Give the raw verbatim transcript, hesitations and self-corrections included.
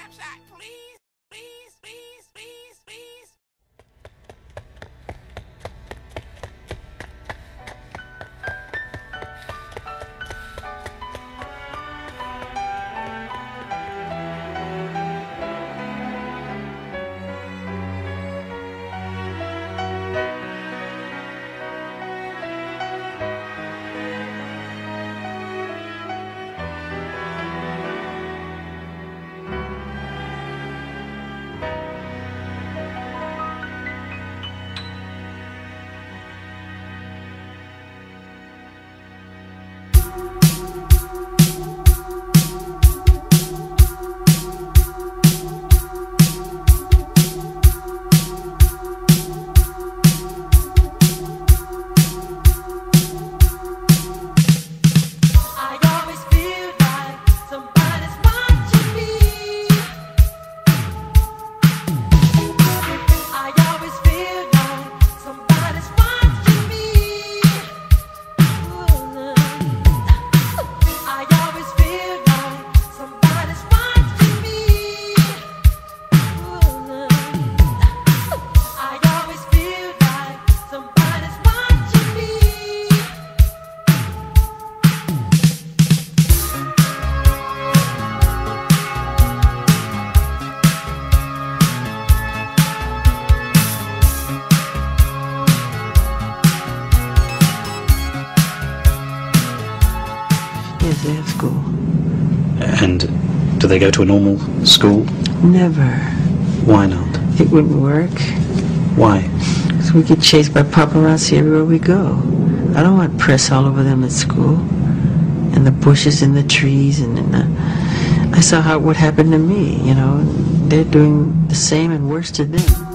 Snapshot, please, please, please, please, please. Yes, they have school. And do they go to a normal school? Never. Why not? It wouldn't work. Why? Because we get chased by paparazzi everywhere we go. I don't want press all over them at school. And the bushes and the trees and, and the... I saw how what happened to me, you know. They're doing the same and worse to them.